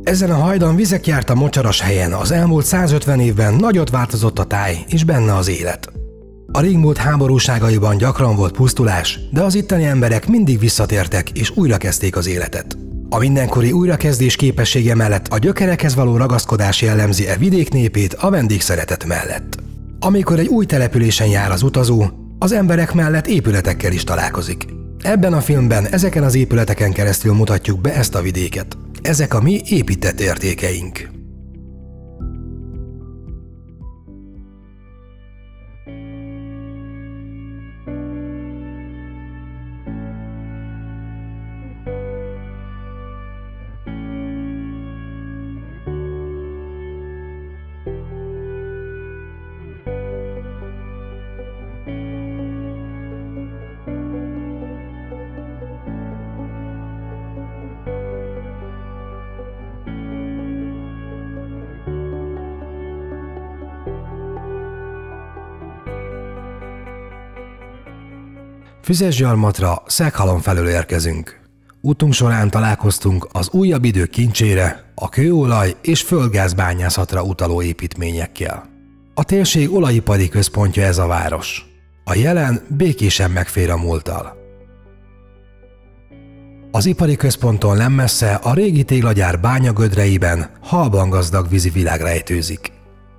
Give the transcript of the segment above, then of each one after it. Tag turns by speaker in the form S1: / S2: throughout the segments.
S1: Ezen a hajdan vizek járt a mocsaras helyen, az elmúlt 150 évben nagyot változott a táj és benne az élet. A régmúlt háborúságaiban gyakran volt pusztulás, de az itteni emberek mindig visszatértek és újrakezdték az életet. A mindenkori újrakezdés képessége mellett a gyökerekhez való ragaszkodás jellemzi e vidék népét a vendégszeretet mellett. Amikor egy új településen jár az utazó, az emberek mellett épületekkel is találkozik. Ebben a filmben ezeken az épületeken keresztül mutatjuk be ezt a vidéket. Ezek a mi épített értékeink. Füzesgyarmatra, Szeghalom felől érkezünk. Útunk során találkoztunk az újabb idők kincsére, a kőolaj és földgázbányászatra utaló építményekkel. A térség olajipari központja ez a város. A jelen békésen megfér a múlttal. Az ipari központtól nem messze a régi téglagyár bányagödreiben halban gazdag vízi világ rejtőzik.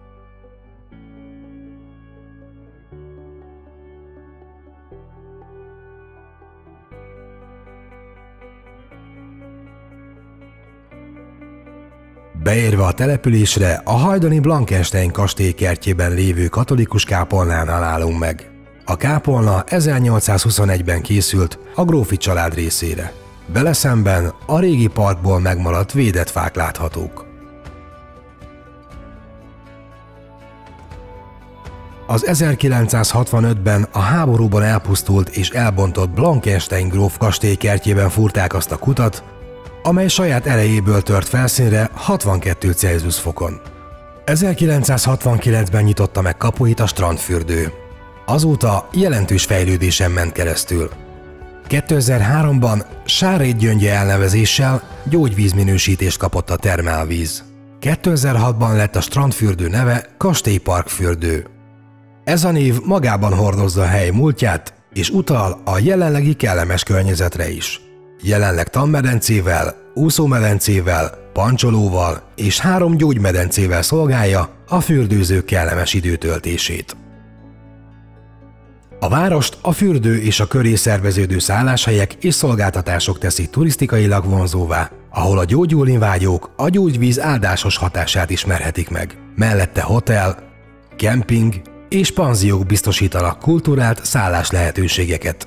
S1: Beérve a településre, a hajdani Blankenstein kastély kertjében lévő katolikus kápolnánál állunk meg. A kápolna 1821-ben készült a grófi család részére. Vele szemben a régi parkból megmaradt védett fák láthatók. Az 1965-ben a háborúban elpusztult és elbontott Blankenstein gróf kastély kertjében fúrták azt a kutat, amely saját erejéből tört felszínre 62 Celsius fokon. 1969-ben nyitotta meg kapuit a strandfürdő. Azóta jelentős fejlődésen ment keresztül. 2003-ban sárrétgyöngye elnevezéssel gyógyvízminősítést kapott a termálvíz. 2006-ban lett a strandfürdő neve Kastélyparkfürdő. Ez a név magában hordozza a hely múltját, és utal a jelenlegi kellemes környezetre is. Jelenleg tanmedencével, úszómedencével, pancsolóval és 3 gyógymedencével szolgálja a fürdőzők kellemes időtöltését. A várost a fürdő és a köré szerveződő szálláshelyek és szolgáltatások teszik turisztikailag vonzóvá, ahol a gyógyulni vágyók a gyógyvíz áldásos hatását ismerhetik meg. Mellette hotel, kemping és panziók biztosítanak kulturált szállás lehetőségeket.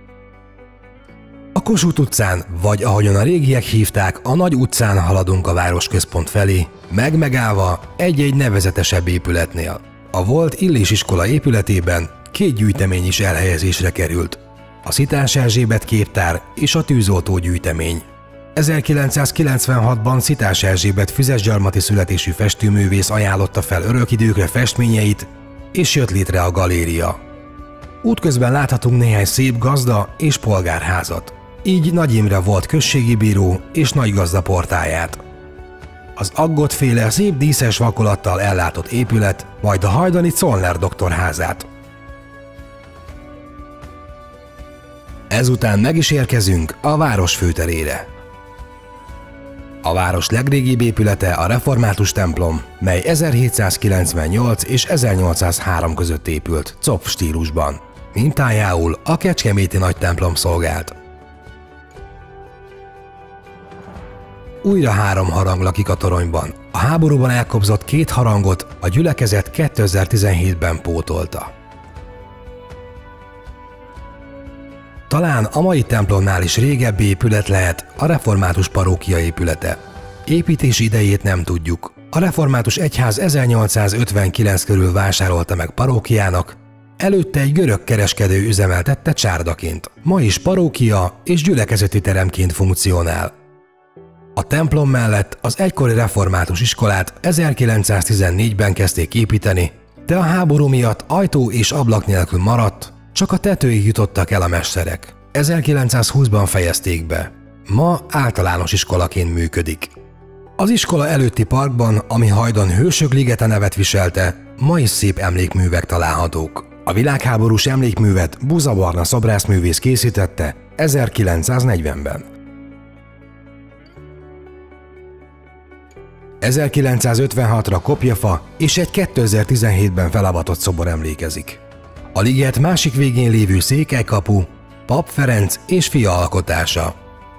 S1: A Kossuth utcán, vagy ahogyan a régiek hívták, a Nagy utcán haladunk a városközpont felé, megállva egy-egy nevezetesebb épületnél. A volt Illés iskola épületében 2 gyűjtemény is elhelyezésre került. A Szitás Erzsébet képtár és a tűzoltó gyűjtemény. 1996-ban Szitás Erzsébet füzesgyarmati születésű festőművész ajánlotta fel örök időkre festményeit, és jött létre a galéria. Útközben láthatunk néhány szép gazda és polgárházat. Így Nagy Imre volt községi bíró és nagygazda portáját. Az Aggot-féle szép díszes vakolattal ellátott épület, majd a hajdani Zollner doktorházát. Ezután meg is érkezünk a város főterére. A város legrégibb épülete a református templom, mely 1798 és 1803 között épült, zopf stílusban. Mintájául a kecskeméti nagy templom szolgált. Újra 3 harang lakik a toronyban. A háborúban elkobzott 2 harangot a gyülekezet 2017-ben pótolta. Talán a mai templomnál is régebbi épület lehet a református parókia épülete. Építési idejét nem tudjuk. A református egyház 1859 körül vásárolta meg parókiának, előtte egy görög kereskedő üzemeltette csárdaként. Ma is parókia és gyülekezeti teremként funkcionál. A templom mellett az egykori református iskolát 1914-ben kezdték építeni, de a háború miatt ajtó és ablak nélkül maradt, csak a tetőig jutottak el a mesterek. 1920-ban fejezték be. Ma általános iskolaként működik. Az iskola előtti parkban, ami hajdan Hősök ligete nevet viselte, ma is szép emlékművek találhatók. A világháborús emlékművet Buza Barna szobrászművész készítette 1940-ben. 1956-ra kopjafa és egy 2017-ben felavatott szobor emlékezik. A liget másik végén lévő székelykapu Pap Ferenc és fia alkotása.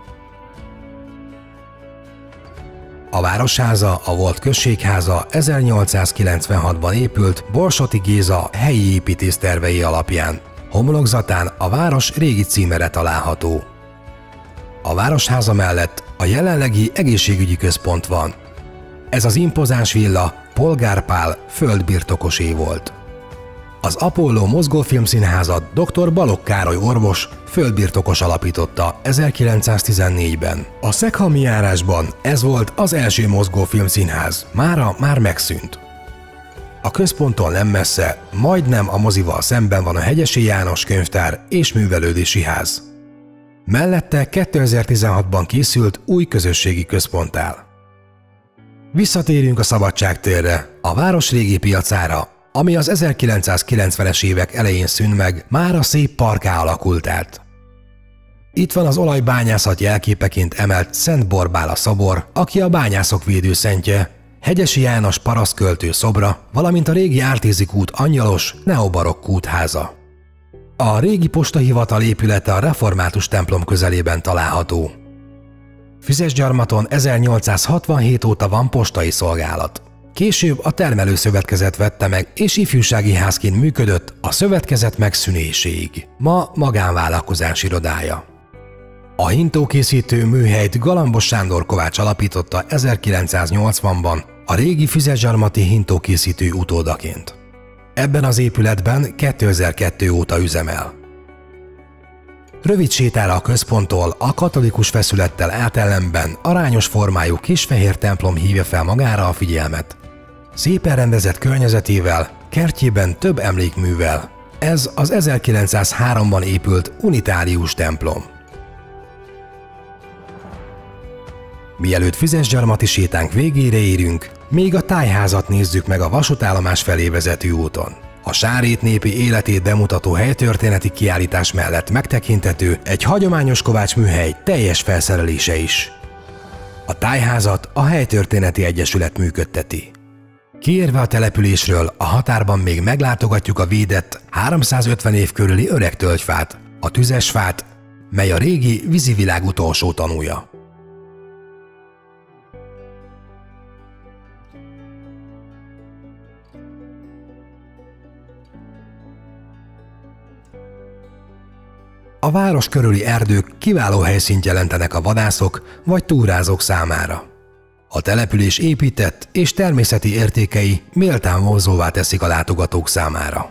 S1: A városháza, a volt községháza 1896-ban épült Borsoti Géza helyi építész tervei alapján. Homlokzatán a város régi címere található. A városháza mellett a jelenlegi egészségügyi központ van. Ez az impozáns villa Polgár Pál földbirtokosé volt. Az Apollo mozgófilmszínházat dr. Balogh Károly orvos földbirtokos alapította 1914-ben. A Szeghalmi járásban ez volt az első mozgófilmszínház, mára már megszűnt. A központtól nem messze, majdnem a mozival szemben van a Hegyesi János könyvtár és művelődési ház. Mellette 2016-ban készült új közösségi központ áll. Visszatérünk a Szabadságtérre, a város régi piacára, ami az 1990-es évek elején szűnt meg, mára szép parkká alakult át. Itt van az olajbányászat jelképeként emelt Szent Borbála szobor, aki a bányászok védőszentje, Hegyesi János parasztköltő szobra, valamint a régi Ártézi kút angyalos, neobarokk kútháza. A régi postahivatal épülete a református templom közelében található. Füzesgyarmaton 1867 óta van postai szolgálat. Később a termelőszövetkezet vette meg, és ifjúsági házként működött a szövetkezet megszűnéséig. Ma magánvállalkozás irodája. A hintókészítő műhelyt Galambos Sándor Kovács alapította 1980-ban a régi füzesgyarmati hintókészítő utódaként. Ebben az épületben 2002 óta üzemel. Rövid sétára a központtól a katolikus feszülettel átellenben arányos formájú kisfehér templom hívja fel magára a figyelmet. Szépen rendezett környezetével, kertjében több emlékművel. Ez az 1903-ban épült unitárius templom. Mielőtt füzesgyarmati sétánk végére érünk, még a tájházat nézzük meg a vasútállomás felé vezető úton. A Sárét népi életét bemutató helytörténeti kiállítás mellett megtekinthető egy hagyományos kovácsműhely teljes felszerelése is. A tájházat a Helytörténeti Egyesület működteti. Kiérve a településről a határban még meglátogatjuk a védett 350 év körüli öreg tölgyfát, a tüzesfát, mely a régi vízivilág utolsó tanúja. A város körüli erdők kiváló helyszínt jelentenek a vadászok vagy túrázók számára. A település épített és természeti értékei méltán vonzóvá teszik a látogatók számára.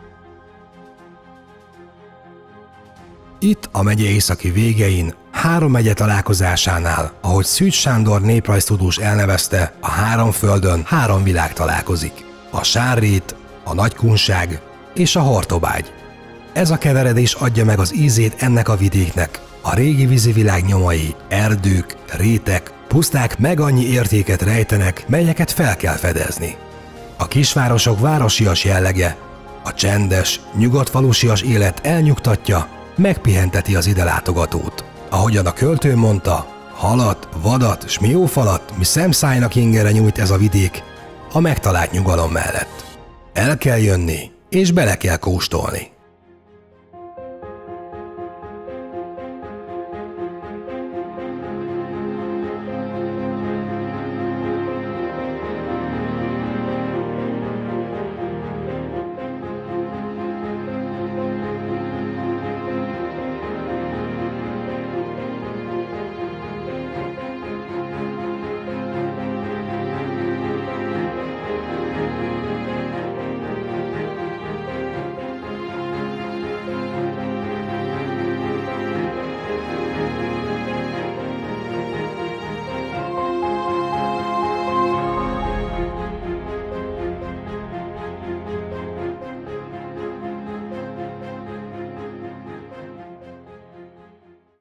S1: Itt a megye északi végein, három megye találkozásánál, ahogy Szűcs Sándor néprajztudós elnevezte, a három földön három világ találkozik. A Sárrét, a Nagykunság és a Hortobágy. Ez a keveredés adja meg az ízét ennek a vidéknek. A régi vízivilág nyomai, erdők, rétek, puszták meg annyi értéket rejtenek, melyeket fel kell fedezni. A kisvárosok városias jellege, a csendes, nyugodt falusias élet elnyugtatja, megpihenteti az ide látogatót. Ahogyan a költő mondta, halat, vadat, s miófalat, mi szemszájnak ingere nyújt ez a vidék a megtalált nyugalom mellett. El kell jönni, és bele kell kóstolni.